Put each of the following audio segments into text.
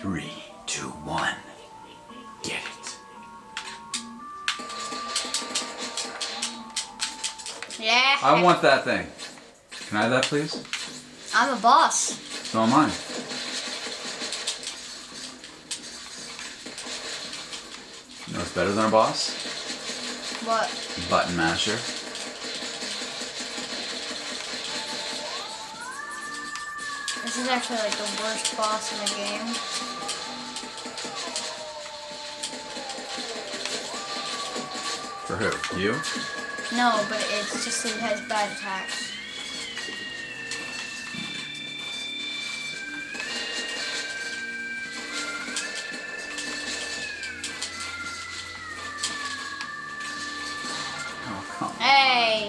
3, 2, 1. Get it. Yeah. I want that thing. Can I have that, please? I'm a boss. So am I. You know what's better than a boss? What? Button masher. This is actually like the worst boss in the game. For who? You? No, but it's just it has bad attacks. Oh, come on. Hey,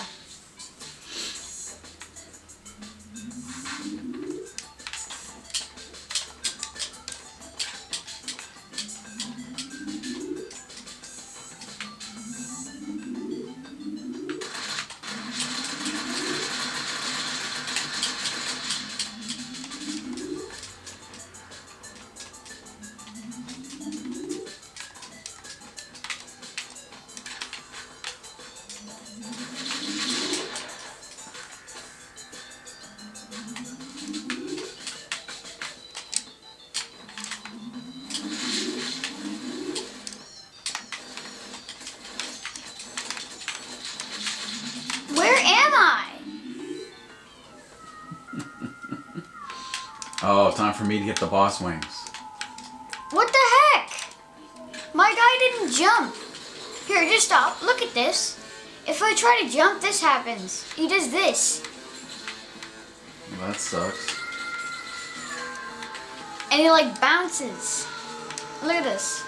where am I? Oh, time for me to get the boss wings. What the heck? My guy didn't jump. Here, just stop. Look at this. If I try to jump, this happens. He does this. Well, that sucks. And he like bounces. Look at this.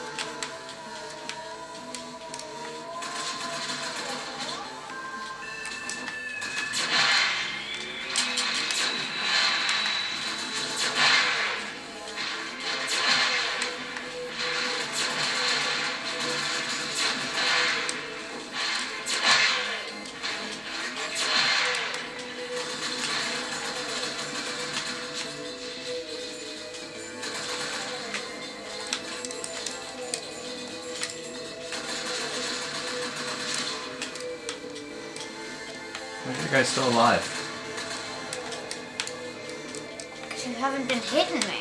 Why are you guys still alive? Because you haven't been hitting me.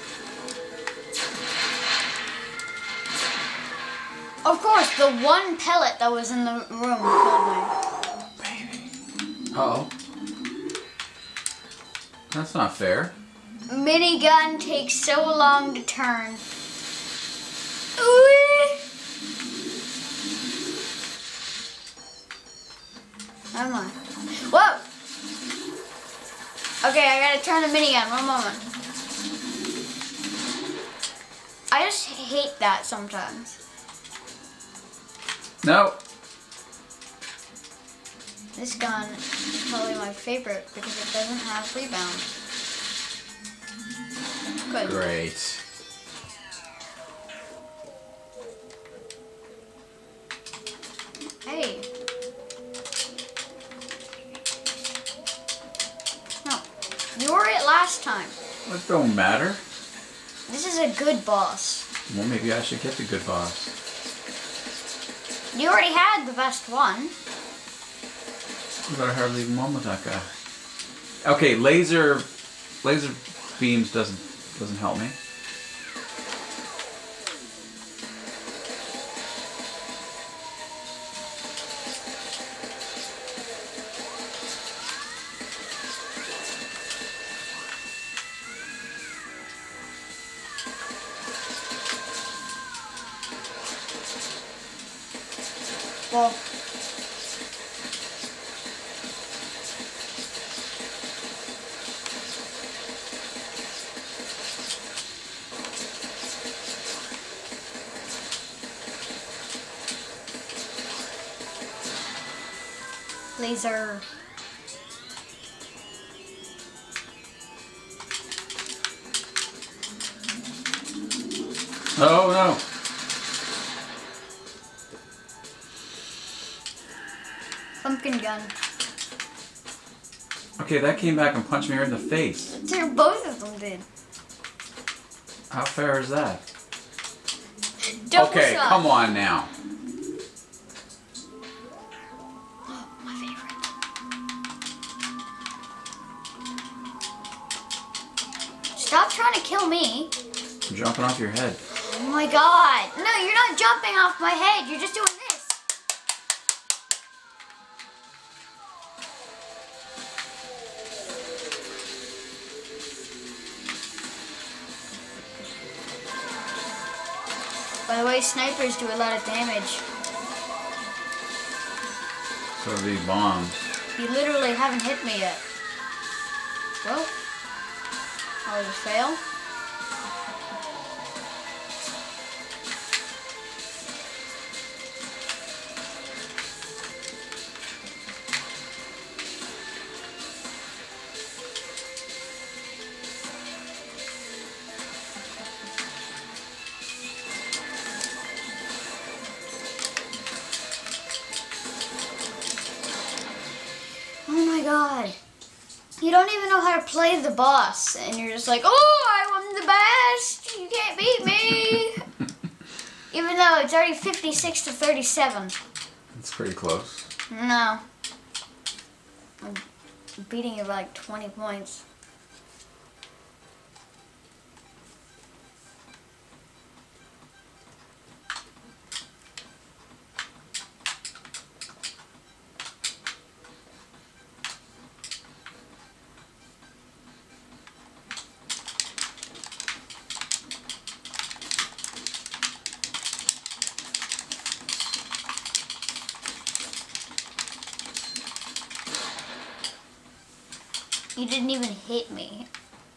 Of course, the one pellet that was in the room killed me. Baby. Uh-oh. That's not fair. Minigun takes so long to turn. Ooh. Come on. Whoa! Okay, I gotta turn the minigun. 1 moment. I just hate that sometimes. No. This gun is probably my favorite because it doesn't have rebound. Good. Great. Hey. No. You were it last time. That don't matter. This is a good boss. Well, maybe I should get the good boss. You already had the best one. But I hardly even won with that guy. Okay, laser beams doesn't help me. Well, laser. Oh no. Pumpkin gun. Okay, that came back and punched me right in the face. Both of them did. How fair is that? Double Okay, shot. come on now. My favorite. Stop trying to kill me. I'm jumping off your head. Oh my god. No, you're not jumping off my head. You're just doing this. By the way, snipers do a lot of damage. So do these bombs. You literally haven't hit me yet. Well, that was a fail. Oh my god. You don't even know how to play the boss, and you're just like, oh, I'm the best. You can't beat me. Even though it's already 56 to 37. It's pretty close. No. I'm beating you by like 20 points. You didn't even hit me.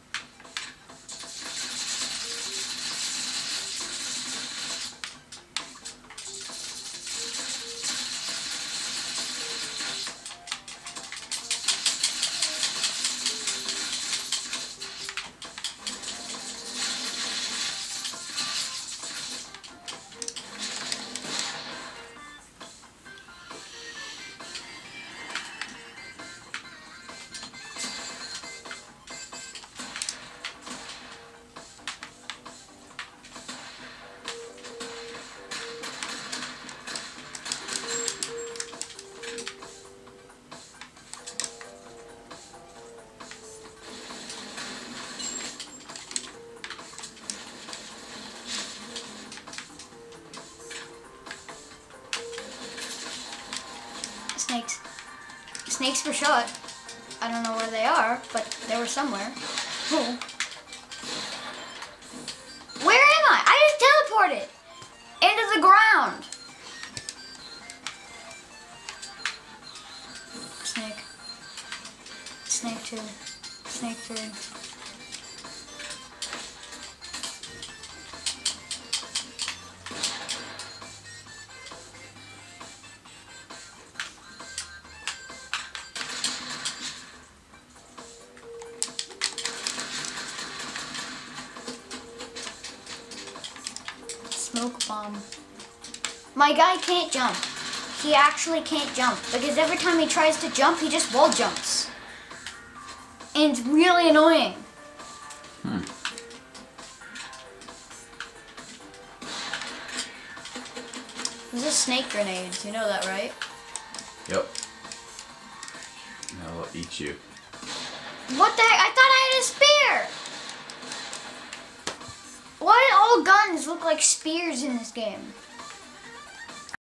Snakes. Snakes were shot. I don't know where they are, but they were somewhere. Who? Where am I? I just teleported into the ground. Snake. Snake 2. Snake 3. Smoke bomb. My guy can't jump. He actually can't jump because every time he tries to jump, he just wall jumps. And it's really annoying. These are snake grenades, you know that, right? Yep. Now I'll eat you. What the heck? I thought I had a spear! Why do all guns look like spears in this game?